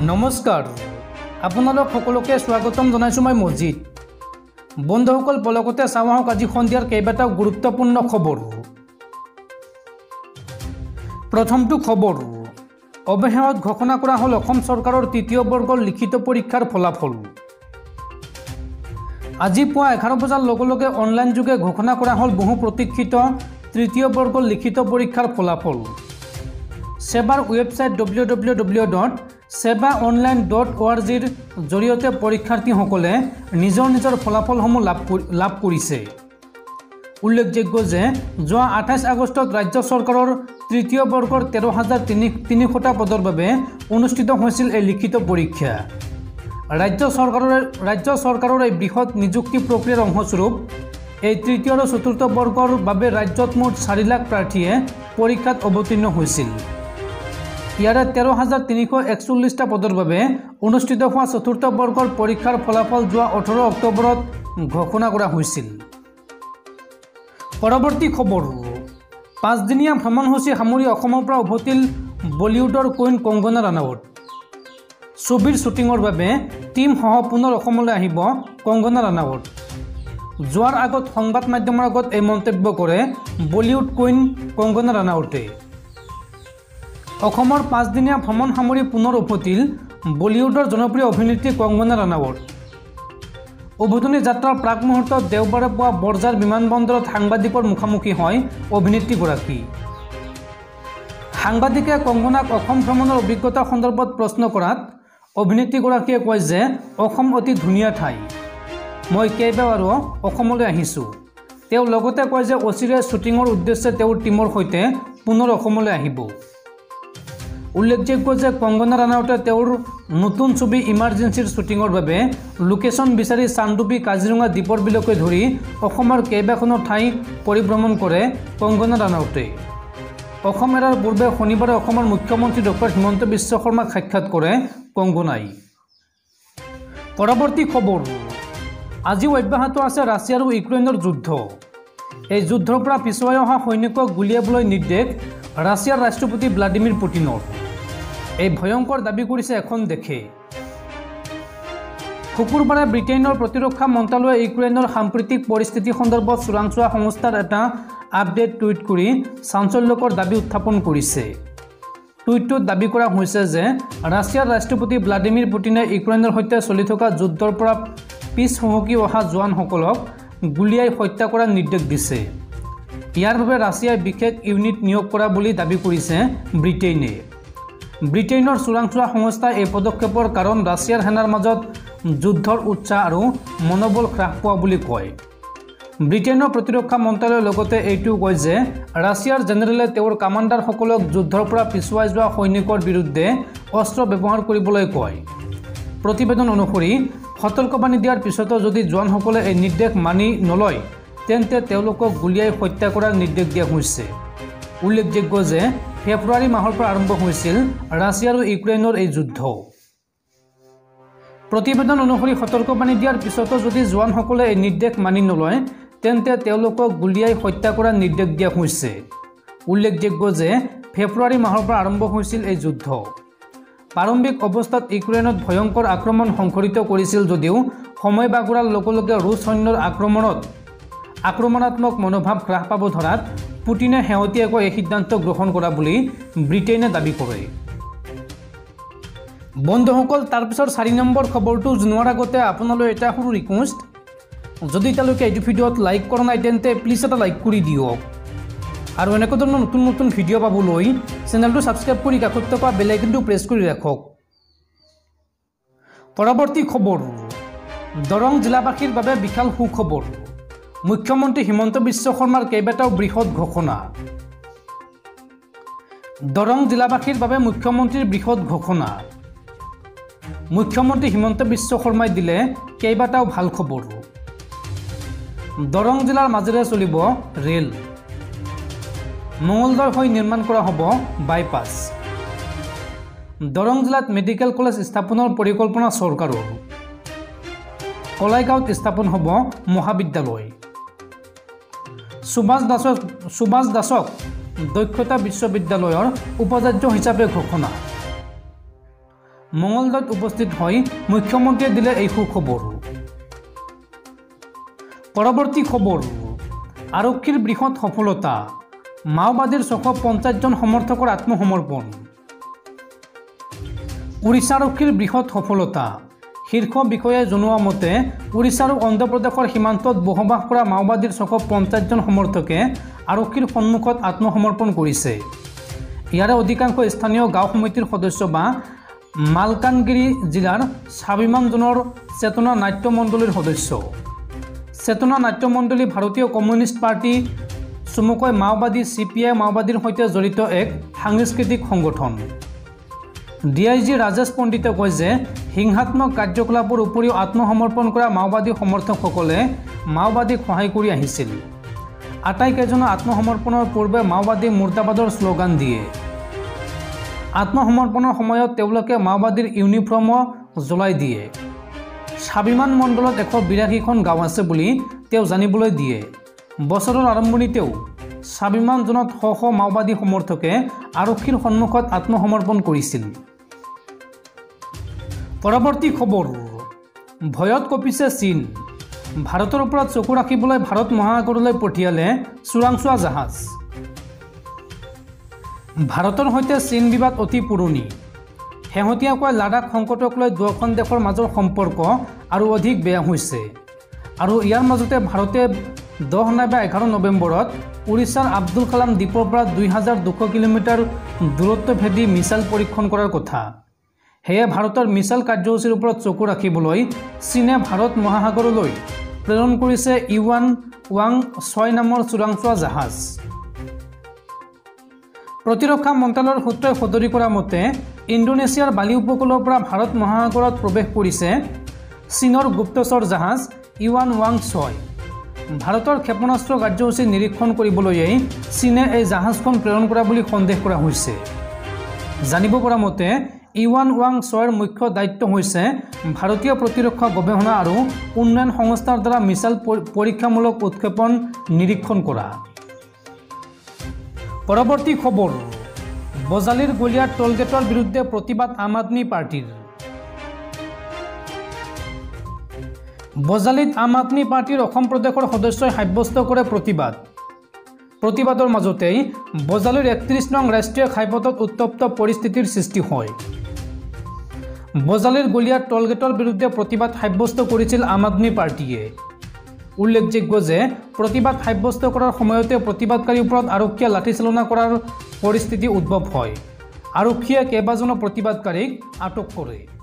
নমস্কাৰ আপোনালোক সকলোকে স্বাগতম জনাইছো মই মজিদ বন্ধুসকল পলকতে চাওঁ আজি সন্ধিয়াৰ কেইবাটাও গুৰুত্বপূৰ্ণ খবৰ প্ৰথমটো খবৰ অৱশেষত ঘোষণা কৰা হ'ল অসম চৰকাৰৰ তৃতীয় বৰ্গৰ লিখিত পৰীক্ষাৰ ফলাফল আজি পুৱা 11 বজাৰ লগে লগে অনলাইন যোগে ঘোষণা কৰা হ'ল বহু প্ৰতীক্ষিত তৃতীয় বৰ্গৰ লিখিত পৰীক্ষাৰ ফলাফল সেবাৰ ৱেবছাইট www.sebaonline.org ৰ জৰিয়তে পৰীক্ষাৰ্থীসকলে নিজৰ ফলাফলসমূহ লাভ কৰিছে উল্লেখযোগ্য যে যোৱা 28 আগষ্টত ৰাজ্য চৰকাৰৰ তৃতীয় বৰ্গৰ 13,300টা পদৰ বাবে অনুষ্ঠিত হৈছিল এই লিখিত পৰীক্ষা ৰাজ্য চৰকাৰৰ এই বৃহৎ নিযুক্তি প্ৰক্ৰিয়াৰ অংশস্বৰূপ এই তৃতীয় আৰু চতুৰ্থ বৰ্গৰ বাবে ৰাজ্যত মুঠ 4 লাখ প্ৰাৰ্থীয়ে পৰীক্ষাত অৱতীৰ্ণ হৈছিল ইয়াৰে 13,341টা পদৰ বাবে অনুষ্ঠিত হোৱা চতুৰ্থ বৰ্গৰ পৰীক্ষাৰ ফলাফল যোৱা 18 অক্টোবৰত ঘোষণা কৰা হৈছিল পৰৱৰ্তী খবৰ 5 দিনীয়া ভ্ৰমণসূচী সামৰি অসমৰ পৰা উভতিল বলিউডৰ কুইন কংগনা ৰানাৱট ছবিৰ শ্বুটিঙৰ বাবে টিম সহ পুনৰ অসমলৈ আহিব কংগনা ৰানাৱট যোৱাৰ আগত সংবাদ মাধ্যমৰ আগত এই মন্তব্য কৰে বলিউড কুইন কংগনা ৰানাৱটে অসমৰ 5 দিনীয়া ভ্ৰমণ সামৰি পুনৰ উভতিল বলিউডৰ জনপ্ৰিয় অভিনেত্ৰী কংগনা ৰানাৱট উভতনি যাত্ৰাৰ প্ৰাক মুহূৰ্তত দেওবাৰে পুৱা বৰঝাৰ বিমানবন্দৰত সাংবাদিকৰ মুখামুখি হয় অভিনেত্ৰীগৰাকী সাংবাদিকে কংগনাক অসম ভ্ৰমণৰ অভিজ্ঞতা সন্দৰ্ভত প্ৰশ্ন কৰাত অভিনেত্ৰীগৰাকীয়ে কয় যে অসম অতি ধুনীয়া ঠাই মই কেইবাবাৰো অসমলৈ আহিছোঁ তেওঁ লগতে কয় যে অচিৰে শ্বুটিঙৰ উদ্দেশ্যে তেওঁৰ টিমৰ সৈতে পুনৰ অসমলৈ আহিব উল্লেখযোগ্য যে কংগনা ৰানাৱটে তেওঁৰ নতুন ছবি ইমাৰ্জেন্সিৰ শ্বুটিঙৰ বাবে লোকেশ্যন বিচাৰি চান্দুবি কাজিৰঙা দ্বীপৰ বিলকৈ ধৰি অসমৰ কেইবাখনো ঠাই পৰিভ্ৰমণ কৰে কংগনা ৰানাৱটে অসম এৰাৰ পূৰ্বে শনিবাৰে অসমৰ মুখ্যমন্ত্ৰী ডক্টৰ হিমন্ত বিশ্ব শৰ্মাক সাক্ষাৎ কৰে কংগনাই পৰৱৰ্তী খবৰ আজিও অব্যাহত আছে ৰাছিয়া আৰু ইউক্ৰেইনৰ যুদ্ধ এই যুদ্ধৰ পৰা পিছুৱাই অহা সৈনিকক গুলিয়াবলৈ নিৰ্দেশ ৰাছিয়াৰ ৰাষ্ট্ৰপতি ভ্লাদিমিৰ পুটিনৰ এই ভয়ংকৰ দাবী কৰিছে এখন দেশে শুকুৰবাৰে ব্ৰিটেইনৰ প্ৰতিৰক্ষা মন্ত্ৰালয়ে ইউক্ৰেইনৰ সাম্প্ৰতিক পৰিস্থিতি সন্দৰ্ভত চোৰাংচোৱা সংস্থাৰ এটা আপডেট টুইট কৰি চাঞ্চল্যকৰ দাবী উত্থাপন কৰিছে টুইটটোত দাবী কৰা হৈছে যে ৰাছিয়াৰ ৰাষ্ট্ৰপতি ভ্লাদিমিৰ পুটিনে ইউক্ৰেইনৰ সৈতে চলি থকা যুদ্ধৰ পৰা পিছ হুহুকি অহা জোৱানসকলক গুলিয়াই হত্যা কৰাৰ নিৰ্দেশ দিছে ইয়াৰ বাবে ৰাছিয়াই বিশেষ ইউনিট নিয়োগ কৰা বুলি দাবী কৰিছে ব্ৰিটেইনে ব্ৰিটেইনৰ চোৰাংচোৱা সংস্থাই এই পদক্ষেপৰ কাৰণ ৰাছিয়াৰ সেনাৰ মাজত যুদ্ধৰ উৎসাহ আৰু মনোবল হ্ৰাস পোৱা বুলি কয় ব্ৰিটেইনৰ প্ৰতিৰক্ষা মন্ত্ৰালয়ে লগতে এইটো কয় যে ৰাছিয়াৰ জেনেৰেলে তেওঁৰ কামাণ্ডাৰসকলক যুদ্ধৰ পৰা পিছুৱাই যোৱা সৈনিকৰ বিৰুদ্ধে অস্ত্ৰ ব্যৱহাৰ কৰিবলৈ কয় প্ৰতিবেদন অনুসৰি সতৰ্কবাণী দিয়াৰ পিছতো যদি জোৱানসকলে এই নিৰ্দেশ মানি নলয় তেন্তে তেওঁলোকক গুলিয়াই হত্যা কৰাৰ নিৰ্দেশ দিয়া হৈছে উল্লেখযোগ্য যে ফেব্ৰুৱাৰী মাহৰ পৰা আৰম্ভ হৈছিল ৰাছিয়া আৰু ইউক্ৰেইনৰ এই যুদ্ধ প্ৰতিবেদন অনুসৰি সতৰ্কবাণী দিয়াৰ পিছতো যদি জোৱানসকলে এই নিৰ্দেশ মানি নলয় তেন্তে তেওঁলোকক গুলিয়াই হত্যা কৰাৰ নিৰ্দেশ দিয়া হৈছে উল্লেখযোগ্য যে ফেব্ৰুৱাৰী মাহৰ পৰা আৰম্ভ হৈছিল এই যুদ্ধ প্ৰাৰম্ভিক অৱস্থাত ইউক্ৰেইনত ভয়ংকৰ আক্ৰমণ সংঘটিত কৰিছিল যদিও সময় বাগৰাৰ লগে লগে ৰুছ সৈন্যৰ আক্ৰমণাত্মক মনোভাৱ হ্ৰাস পাব ধৰাত পুটিনে শেহতীয়াকৈ এই সিদ্ধান্ত গ্ৰহণ কৰা বুলি ব্ৰিটেইনে দাবী কৰে বন্ধুসকল তাৰপিছত 4 নম্বৰ খবৰটো জনোৱাৰ আগতে আপোনালৈ এটা সৰু ৰিকুৱেষ্ট যদি তেওঁলোকে এই ভিডিঅ'ত লাইক কৰা নাই তেন্তে প্লিজ এটা লাইক কৰি দিয়ক আৰু এনেকুৱা ধৰণৰ নতুন ভিডিঅ' পাবলৈ চেনেলটো ছাবস্ক্ৰাইব কৰি কাষত থকা বেল আইকনটো প্ৰেছ কৰি ৰাখক পৰৱৰ্তী খবৰ দৰং জিলাবাসীৰ বাবে বিশাল সুখবৰ মুখ্যমন্ত্ৰী হিমন্ত বিশ্ব শৰ্মাৰ কেইবাটাও বৃহৎ ঘোষণা দৰং জিলাবাসীৰ বাবে মুখ্যমন্ত্ৰীৰ বৃহৎ ঘোষণা মুখ্যমন্ত্ৰী হিমন্ত বিশ্ব শৰ্মাই দিলে কেইবাটাও ভাল খবৰ দৰং জিলাৰ মাজেৰে চলিব ৰেল মঙলদৈ হৈ নিৰ্মাণ কৰা হ'ব বাইপাছ দৰং জিলাত মেডিকেল কলেজ স্থাপনৰ পৰিকল্পনা চৰকাৰৰ কলাইগাঁৱত স্থাপন হ'ব মহাবিদ্যালয় সুভাষ দাসক দক্ষতা বিশ্ববিদ্যালয়ৰ উপাচাৰ্য হিচাপে ঘোষণা মঙলদৈত উপস্থিত হৈ মুখ্যমন্ত্ৰীয়ে দিলে এই সুখবৰ। পৰৱৰ্তী খবৰ, আৰক্ষীৰ বৃহৎ সফলতা, মাওবাদীৰ 650 জন সমৰ্থকৰ আত্মসমৰ্পণ। উৰিষ্যা আৰক্ষীৰ বৃহৎ সফলতা। শীৰ্ষ বিষয়াই জনোৱা মতে উৰিষ্যা আৰু অন্ধ্ৰপ্ৰদেশৰ সীমান্তত বসবাস কৰা মাওবাদীৰ 650 জন সমৰ্থকে আৰক্ষীৰ সন্মুখত আত্মসমৰ্পণ কৰিছে। ইয়াৰে অধিকাংশ স্থানীয় গাঁও সমিতিৰ সদস্য বা মালকানগিৰি জিলাৰ স্বাভিমান জোনৰ চেতনা নাট্য মণ্ডলীৰ সদস্য। চেতনা নাট্য মণ্ডলী ভাৰতীয় কমিউনিষ্ট পাৰ্টি চমুকৈ মাওবাদী CPI মাওবাদীৰ সৈতে জড়িত এক সাংস্কৃতিক সংগঠন। DIG ৰাজেশ পণ্ডিতে কয় যে হিংসাত্মক কাৰ্যকলাপৰ উপৰিও আত্মসমৰ্পণ কৰা মাওবাদী সমৰ্থকসকলে মাওবাদীক সহায় কৰি আহিছিল। আটাইকেইজনে আত্মসমৰ্পণৰ পূৰ্বে মাওবাদী মুৰ্দাবাদৰ শ্লোগান দিয়ে। আত্মসমৰ্পণৰ সময়ত তেওঁলোকে মাওবাদীৰ ইউনিফৰ্মো জ্বলাই দিয়ে। স্বাভিমান মণ্ডলত 182খন গাঁও আছে বুলি তেওঁ জানিবলৈ দিয়ে। বছৰৰ আৰম্ভণিতেও স্বাভিমান জোনত শ মাওবাদী সমৰ্থকে আৰক্ষীৰ সন্মুখত আত্মসমৰ্পণ কৰিছিল। পৰৱৰ্তী খবৰ, ভয়ত কঁপিছে চীন, ভাৰতৰ ওপৰত চকু ৰাখিবলৈ ভাৰত মহাসাগৰলৈ পঠিয়ালে চোৰাংচোৱা জাহাজ। ভাৰতৰ সৈতে চীন বিবাদ অতি পুৰণি। শেহতীয়াকৈ লাডাখ সংকটক লৈ দুয়োখন দেশৰ মাজৰ সম্পৰ্ক আৰু অধিক বেয়া হৈছে আৰু ইয়াৰ মাজতে ভাৰতে 10 নাইবা 11 নৱেম্বৰত উৰিষ্যাৰ আব্দুল কালাম দ্বীপৰ পৰা 2200 কিলোমিটাৰ দূৰত্ব ভেদি মিছাইল পৰীক্ষণ কৰাৰ কথা। সেয়ে ভাৰতৰ মিছাইল কাৰ্যসূচীৰ ওপৰত চকু ৰাখিবলৈ চীনে ভাৰত মহাসাগৰলৈ প্ৰেৰণ কৰিছে Yuan-Wang-6 নামৰ চোৰাংচোৱা জাহাজ। প্ৰতিৰক্ষা মন্ত্ৰালয়ৰ সূত্ৰই সদৰি কৰা মতে ইণ্ডোনেছিয়াৰ বালি উপকূলৰ পৰা ভাৰত মহাসাগৰত প্ৰৱেশ কৰিছে চীনৰ গুপ্তচৰ জাহাজ Yuan-Wang-6। ভাৰতৰ ক্ষেপণাস্ত্ৰ কাৰ্যসূচী নিৰীক্ষণ কৰিবলৈয়ে চীনে এই জাহাজখন প্ৰেৰণ কৰা বুলি সন্দেহ কৰা হৈছে। জানিব পৰা মতে Yuan-Wang-6ৰ মুখ্য দায়িত্ব হৈছে ভাৰতীয় প্ৰতিৰক্ষা গৱেষণা আৰু উন্নয়ন সংস্থাৰ দ্বাৰা মিছাইল পৰীক্ষামূলক উৎক্ষেপণ নিৰীক্ষণ কৰা। পৰৱৰ্তী খবৰ, বজালীৰ গলিয়াৰ টোলগেটৰ বিৰুদ্ধে প্ৰতিবাদ আম আদমি পাৰ্টিৰ। বজালীত আম আদমি পাৰ্টিৰ অসম প্ৰদেশৰ সদস্যই সাব্যস্ত কৰে প্ৰতিবাদৰ মাজতেই বজালীৰ 31 নং ৰাষ্ট্ৰীয় ঘাইপথত উত্তপ্ত পৰিস্থিতিৰ সৃষ্টি হয়। বজালীৰ গলিয়াৰ টোলগেটৰ বিৰুদ্ধে প্ৰতিবাদ সাব্যস্ত কৰিছিল আম আদমি পাৰ্টিয়ে। উল্লেখযোগ্য যে প্ৰতিবাদ সাব্যস্ত কৰাৰ সময়তে প্ৰতিবাদকাৰীৰ ওপৰত আৰক্ষীয়ে লাঠিচালনা কৰাৰ পৰিস্থিতি উদ্ভৱ হয়। আৰক্ষীয়ে কেইবাজনো প্ৰতিবাদকাৰীক আটক কৰে।